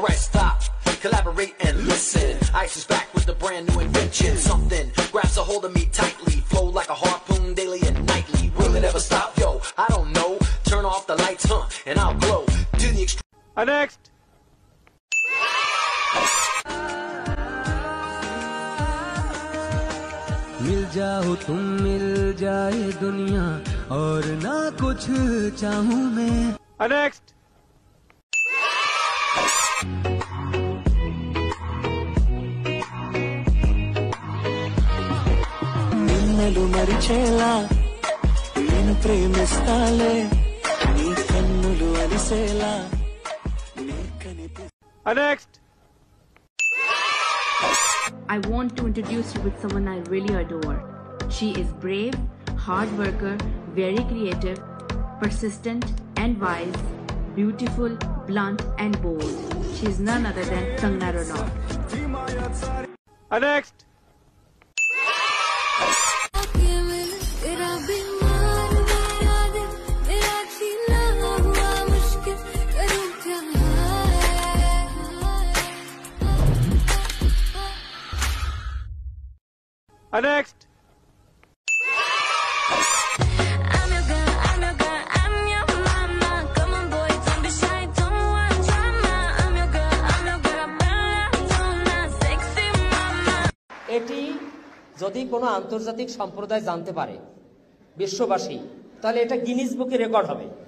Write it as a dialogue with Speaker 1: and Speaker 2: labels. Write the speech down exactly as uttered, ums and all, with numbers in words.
Speaker 1: Alright, stop, collaborate and listen. Ice is back with a brand new invention. Something grabs a hold of me tightly, flow like a harpoon daily and nightly. Will it ever stop? Yo, I don't know. Turn off the lights, huh, and I'll glow to the extreme.
Speaker 2: Uh, next.
Speaker 3: मिल जाओ तुम मिल जाए दुनिया और ना कुछ चाहूं मैं.
Speaker 2: Uh, next.
Speaker 3: నిన్నలు మరిచేలా నేను ప్రేమిస్తాలే నీ కన్నులు అలిసేలా నీ కనిపి.
Speaker 2: Uh, next.
Speaker 4: I want to introduce you with someone I really adore. She is brave, hard worker, very creative, persistent and wise, beautiful, blunt and bold. She is none other than Kangana Ranaut.
Speaker 2: Uh, next. Uh, next.
Speaker 5: I'm your girl, I'm your girl, I'm your mama. Come on boy, don't be shy, don't want drama. I'm your girl, I'm your girl, Bella, sexy mama.
Speaker 6: এটি যদি কোনো আন্তর্জাতিক সম্প্রদায় জানতে পারে বিশ্ববাসী তাহলে এটা গিনিস বুকে রেকর্ড হবে।